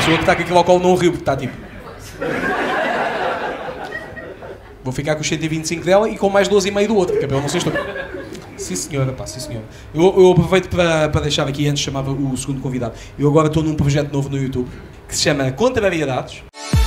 pessoa que está com aquilo ao colo não riu, porque está tipo... Vou ficar com os 125 dela e com mais 12,5 do outro, que é para eu não ser estúpido. Sim senhora, pá, sim senhora. Eu aproveito para deixar aqui, antes chamava o segundo convidado. Eu agora estou num projeto novo no YouTube, que se chama Contrariedades.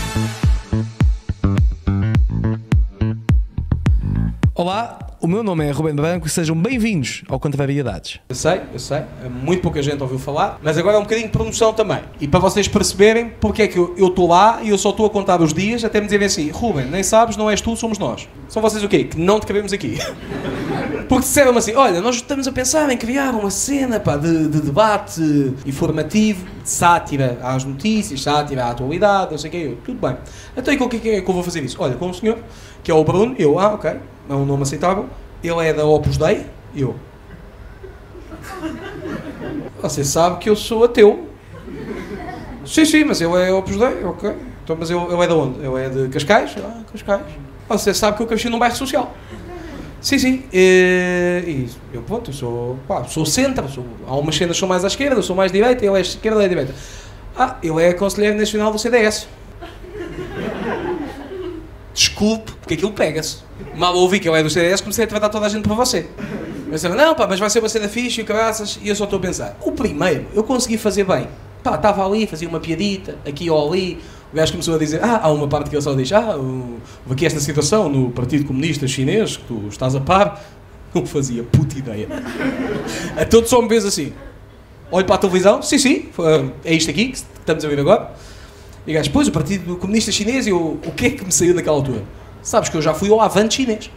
Olá, o meu nome é Ruben Branco e sejam bem-vindos ao Contrariedades. Eu sei, muito pouca gente ouviu falar, mas agora é um bocadinho de promoção também. E para vocês perceberem porque é que eu estou lá e eu só estou a contar os dias até me dizerem assim: Ruben, nem sabes, não és tu, somos nós. São vocês o quê? Que não te queremos aqui. Porque disseram-me assim: olha, nós estamos a pensar em criar uma cena, pá, de debate informativo, de sátira às notícias, sátira à atualidade, não sei o quê. Tudo bem. Então e com o que é que eu vou fazer isso? Olha, com o senhor, que é o Bruno, ok, é um nome aceitável. Ele é da Opus Dei, Você sabe que eu sou ateu. Sim, mas ele é Opus Dei, ok. Então, mas ele é de onde? Ele é de Cascais? Cascais. Você sabe que eu cresci num bairro social. Sim. E eu, pronto, sou centro. Há umas cenas que são mais à esquerda, eu sou mais direita, ele é esquerda, ele é direita. Ele é conselheiro nacional do CDS. Desculpe, porque aquilo pega-se. Mal ouvi que ele é do CDS, comecei a tratar toda a gente por você. Eu disse, não, pá, mas vai ser uma cena fixe e caraças. E eu só estou a pensar, o primeiro, eu consegui fazer bem. Pá, estava ali, fazia uma piadita, aqui ou ali. O gajo começou a dizer, há uma parte que ele só diz, houve aqui esta situação no Partido Comunista Chinês, que tu estás a par. Não fazia puta ideia. Então tu só me vês assim. Olho para a televisão, sim, é isto aqui que estamos a ver agora. E gajo, pois, o Partido Comunista Chinês, e o que é que me saiu naquela altura? Sabes que eu já fui ao Avante chinês.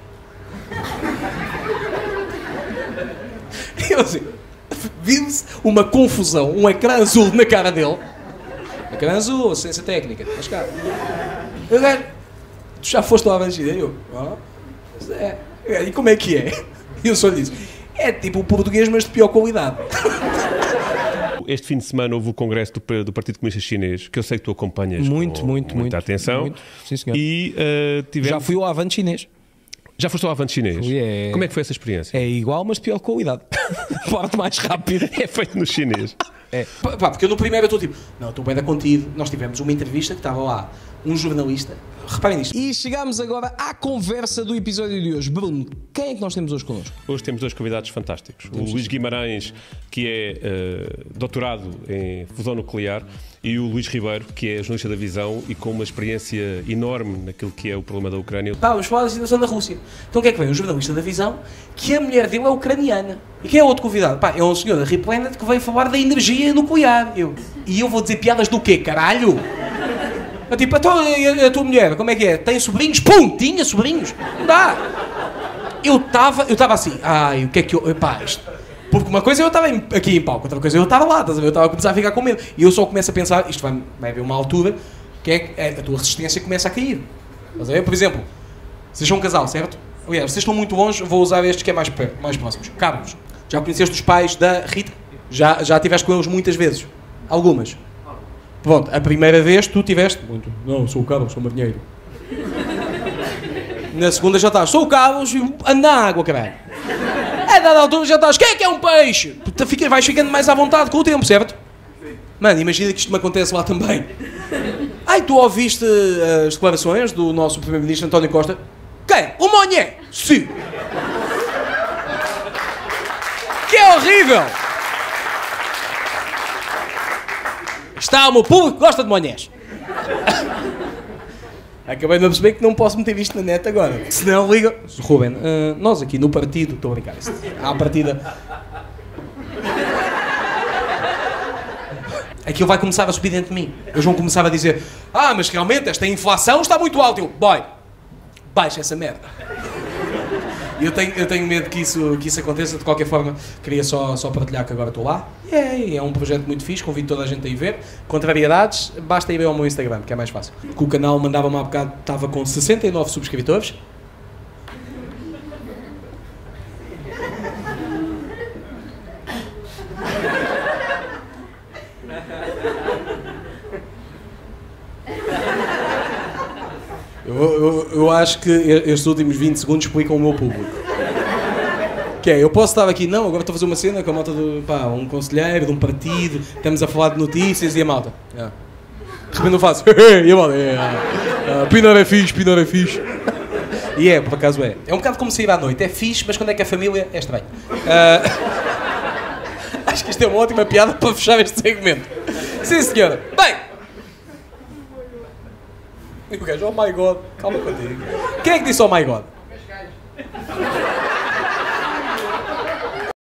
E eu assim, viu-se uma confusão, um ecrã azul na cara dele. Ecrã azul, assistência técnica, mas cara. Eu gajo, tu já foste ao Avante chinês? E como é que é? E eu só lhe disse, é tipo o português, mas de pior qualidade. Este fim de semana houve o congresso do Partido Comunista Chinês, que eu sei que tu acompanhas com muita atenção. Muito. Sim, senhor. E já fui ao Avante chinês. Já foste ao Avante chinês? Como é que foi essa experiência? É igual, mas de pior qualidade. Parte mais rápido. É feito no chinês. Porque eu no primeiro eu estou tipo, não, estou bem da contido. Nós tivemos uma entrevista que estava lá um jornalista. Reparem nisto. E chegamos agora à conversa do episódio de hoje. Bruno, quem é que nós temos hoje connosco? Hoje temos dois convidados fantásticos. O Luís Guimarães, que é doutorado em fusão nuclear, e o Luís Ribeiro, que é jornalista da Visão e com uma experiência enorme naquilo que é o problema da Ucrânia. Vamos falar da situação da Rússia. Então o que é que vem? Um jornalista da Visão, que a mulher dele é ucraniana. E quem é outro convidado? É um senhor da Replanet que veio falar da energia nuclear. E eu vou dizer piadas do quê, caralho? Tipo, então a tua mulher, como é que é? Tem sobrinhos? Pum! Tinha sobrinhos? Não dá! Eu estava assim, o que é que eu... isto... Porque uma coisa eu estava aqui em palco, outra coisa eu estava lá, estás a ver? Eu estava a começar a ficar com medo. E eu só começo a pensar, isto vai haver uma altura, que a tua resistência começa a cair. Estás a ver? Por exemplo, vocês são um casal, certo? Aliás, vocês estão muito longe, vou usar estes que é mais próximos. Carlos, já conheceste os pais da Rita? Já estiveste com eles muitas vezes? Algumas? Pronto, a primeira vez tu tiveste... Muito. Não, sou o Carlos, sou marinheiro. Na segunda já estás, sou o Carlos e ando na água, caralho. A dada altura já estás, quem é que é um peixe? Tu vais ficando mais à vontade com o tempo, certo? Mano, imagina que isto me acontece lá também. Tu ouviste as declarações do nosso primeiro-ministro António Costa? Quem? O Monhé? Sim. Que é horrível. Está, o meu público gosta de Monhés. Acabei de perceber que não posso meter isto na net agora. Se não, liga... Ruben, nós aqui no partido... Estou a brincar. À partida... Aquilo vai começar a subir dentro de mim. Eles vão começar a dizer... mas realmente esta inflação está muito alta. Eu, boy, baixa essa merda. E eu tenho medo que isso aconteça. De qualquer forma, queria só partilhar que agora estou lá. É um projeto muito fixe, convido toda a gente a ir ver. Contrariedades, basta ir ver ao meu Instagram, que é mais fácil. Que o canal mandava-me há bocado, estava com 69 subscritores. Eu acho que estes últimos 20 segundos explicam o meu público. Que é, eu posso estar aqui, não, agora estou a fazer uma cena com a malta um conselheiro de um partido, estamos a falar de notícias e a malta. De repente eu faço, e eu falo, Pinar é fixe, Pinar é fixe. E é, por acaso é. É um bocado como sair à noite. É fixe, mas quando é que é família, é estranho. Acho que isto é uma ótima piada para fechar este segmento. Sim, senhora. Bem. E o gajo, oh my God. Calma contigo. Quem é que disse oh my God?